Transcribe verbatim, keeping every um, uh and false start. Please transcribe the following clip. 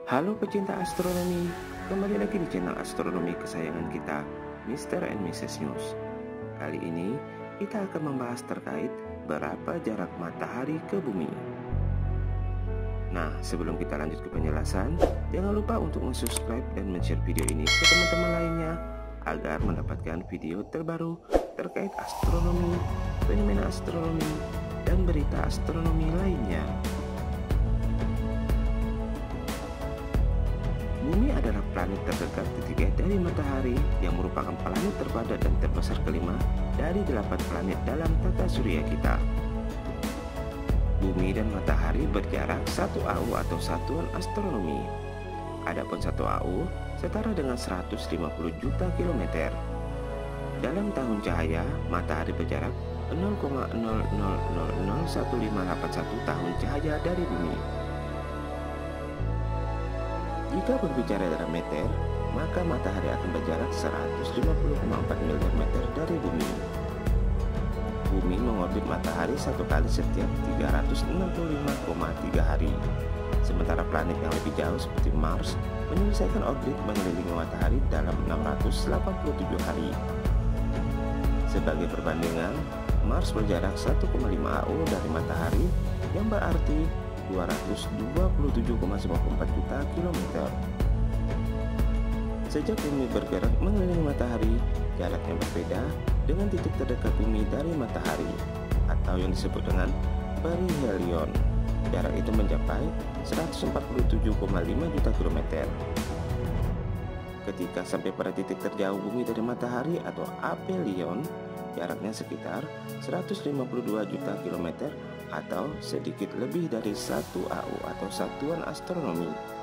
Halo pecinta astronomi, kembali lagi di channel astronomi kesayangan kita, Mister and Missus News. Kali ini kita akan membahas terkait berapa jarak matahari ke bumi. Nah, sebelum kita lanjut ke penjelasan, jangan lupa untuk subscribe dan share video ini ke teman-teman lainnya agar mendapatkan video terbaru terkait astronomi, fenomena astronomi, dan berita astronomi lainnya. Bumi adalah planet terdekat ketiga dari matahari yang merupakan planet terpadat dan terbesar kelima dari delapan planet dalam tata surya kita. Bumi dan matahari berjarak satu A U atau satuan astronomi. Adapun satu A U setara dengan seratus lima puluh juta kilometer. Dalam tahun cahaya, matahari berjarak nol koma nol nol nol nol satu lima delapan satu tahun cahaya dari bumi. Jika berbicara dalam meter, maka matahari akan berjarak seratus lima puluh koma empat miliar meter dari bumi. Bumi mengorbit matahari satu kali setiap tiga ratus enam puluh lima koma tiga hari. Sementara planet yang lebih jauh seperti Mars menyelesaikan orbit mengelilingi matahari dalam enam ratus delapan puluh tujuh hari. Sebagai perbandingan, Mars berjarak satu koma lima A U dari matahari, yang berarti dua ratus dua puluh tujuh koma sembilan puluh empat juta kilometer. Sejak bumi bergerak mengelilingi matahari, jaraknya berbeda dengan titik terdekat bumi dari matahari, atau yang disebut dengan perihelion. Jarak itu mencapai seratus empat puluh tujuh koma lima juta kilometer. Ketika sampai pada titik terjauh bumi dari matahari atau aphelion, jaraknya sekitar seratus lima puluh dua juta kilometer atau sedikit lebih dari satu A U atau satuan astronomi.